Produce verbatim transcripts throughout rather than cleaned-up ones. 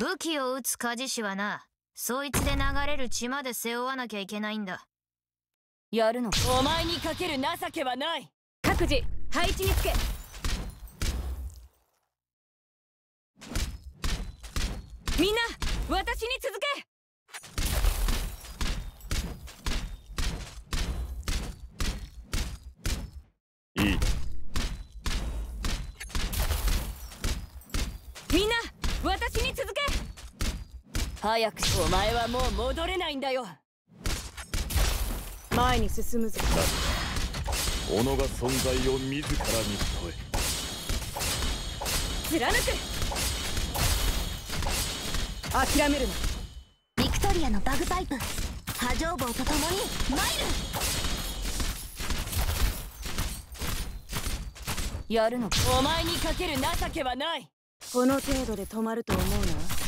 武器を撃つ鍛冶師はな、そいつで流れる血まで背負わなきゃいけないんだ。 やるの？お前にかける情けはない。各自配置につけ。みんな私に続け。 いい。 みんな私に続け。早く。お前はもう戻れないんだよ。前に進むぞ。 己が存在を自らに問え。 貫く。諦めるな。 ビクトリアのバグパイプ、波状棒とともにマイル。 やるの？お前にかける情けはない。この程度で止まると思うな。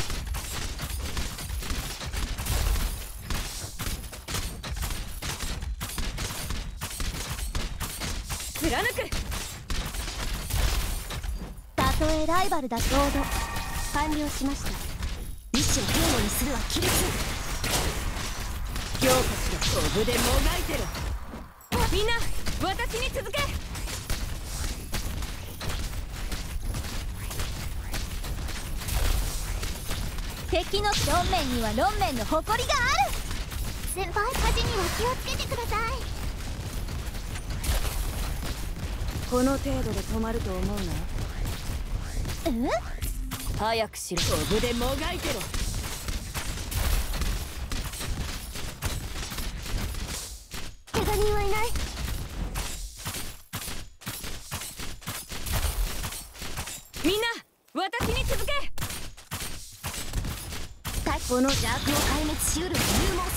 貫く。 たとえライバルだと完了しました。意志を平和にするはキルス。 行たちが飛ぶでもがいてる。みんな私に続け。 敵の論面には論面の誇りがある。先輩、火事には気をつけてください。 この程度で止まると思うな。 え？ 早くしろ。飛ぶでもがいてろ。 怪我人はいない。 みんな私に続け。 この邪悪を壊滅しうる勇猛さ。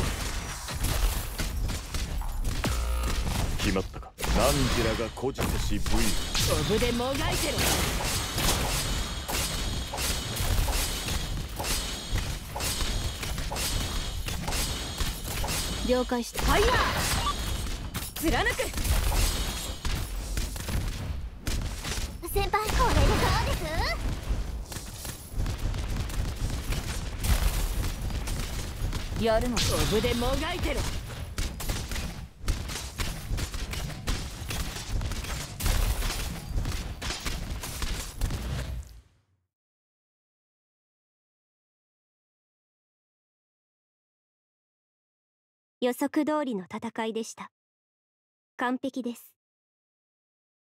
決まったか。何時らが孤児せし武勇。 飛ぶでもがいてろ。 了解した。 ファイヤー。貫く。 先輩、これでどうです？ やるの？飛ぶでもがいてろ。 予測通りの戦いでした。完璧です。